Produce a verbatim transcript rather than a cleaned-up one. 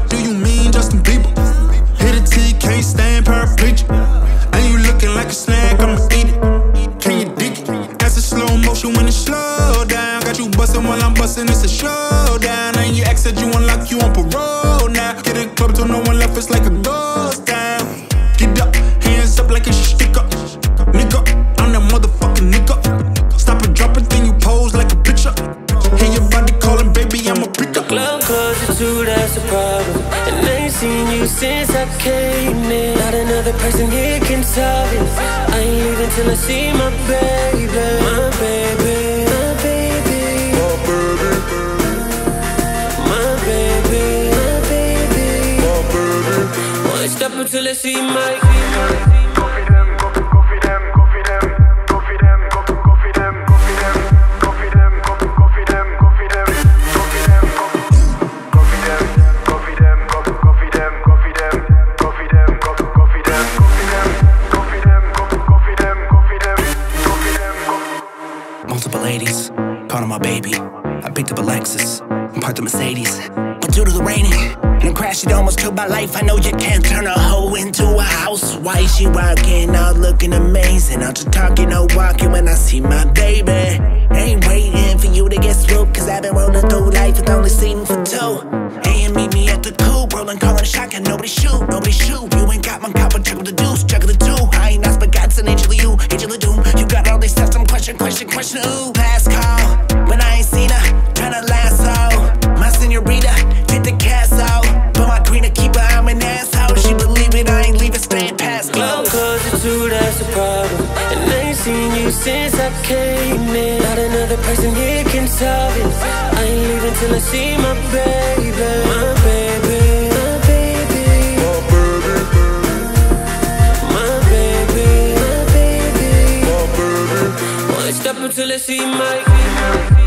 Do you mean Justin Bieber? Hit it till you can't stand, paraplegic. And you looking like a snack, I'ma eat it. Can you dig it? That's a slow motion when it's slow down. Got you bustin' while I'm bustin', it's a showdown. And your ex said you unlock, you on parole now. Get a club till no one left, it's like a ghost town. Get up, hands up like a sticker. Nigga, I'm that motherfucking nigga. Stop and drop it, then you pose like a picture. Hear your body calling, baby, I'm a picker. Club closure too, that's a problem. And I ain't seen you since I came in. Not another person here can solve it. I ain't leaving till I see my baby. My baby, my baby, My baby, my baby, my baby, my baby. won't stop until I see my multiple ladies, part of my baby. I picked up a Lexus and parked a Mercedes. But due to the raining and a crash, it almost took my life. I know you can't turn a hoe into a housewife. She walking out looking amazing. I'm just talking, no walking when I see my baby. Ain't waiting for you to get swooped, cause I've been rolling through life with only seen for two. Hey, and meet me at the coupe, rolling, calling a shotgun. Nobody shoot, nobody shoot. You ain't got my cop, but check with the deuce, check with the two. I ain't asked, but God's an angel of you, angel of doom. You got all these tests, I'm question, question, question. Ooh, last call, when I ain't seen her, tryna lasso my senorita, get the castle. But my queen to keep her, I'm an asshole. She believe it, I ain't leaving, staying past club close. closure too, that's a problem. And I ain't seen you since I came in. Not another person here can solve it. I ain't leaving till I see my baby. My baby, my baby, My baby, my baby, my baby, my baby. won't stop until I see my